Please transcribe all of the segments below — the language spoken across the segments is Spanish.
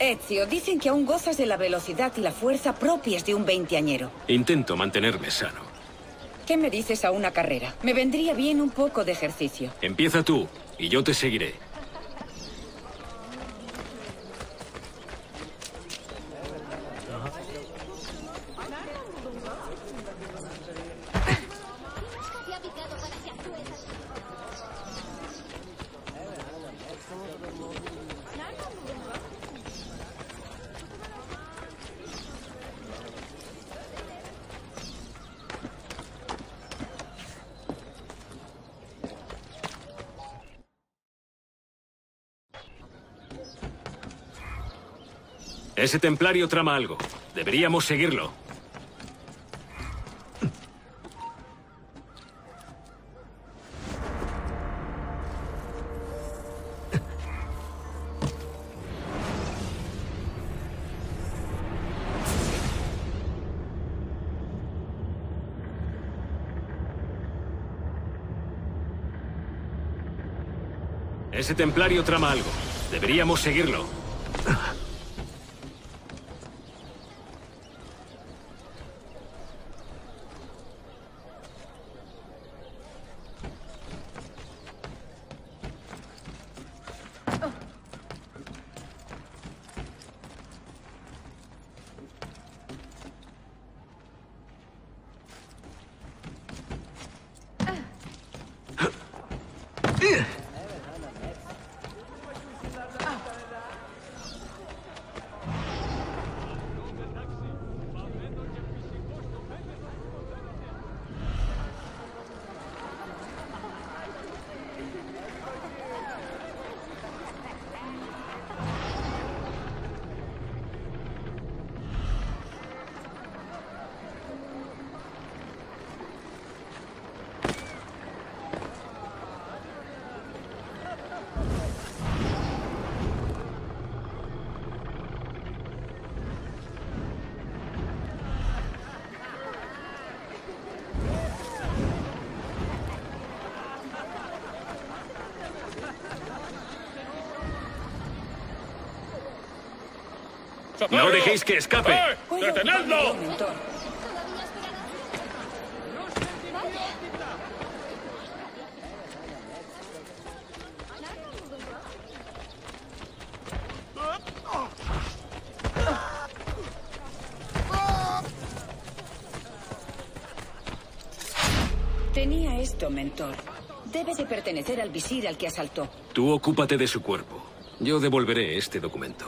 Ezio, dicen que aún gozas de la velocidad y la fuerza propias de un veinteañero. Intento mantenerme sano. ¿Qué me dices a una carrera? Me vendría bien un poco de ejercicio. Empieza tú, y yo te seguiré. Ese templario trama algo. Deberíamos seguirlo. Ese templario trama algo. Deberíamos seguirlo. ¡No dejéis que escape! ¡Detenedlo! Tenía esto, mentor. Debe de pertenecer al visir al que asaltó. Tú ocúpate de su cuerpo. Yo devolveré este documento.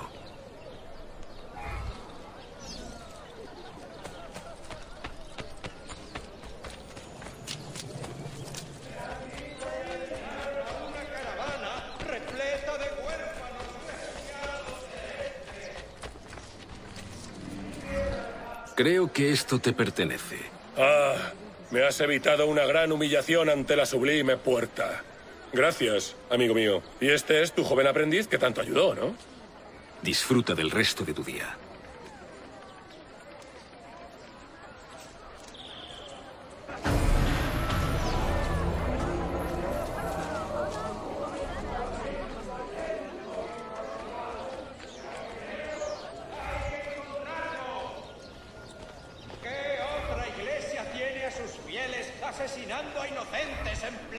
Creo que esto te pertenece. Ah, me has evitado una gran humillación ante la sublime puerta. Gracias, amigo mío. Y este es tu joven aprendiz que tanto ayudó, ¿no? Disfruta del resto de tu día. ¿Qué otra iglesia tiene a sus fieles asesinando a inocentes en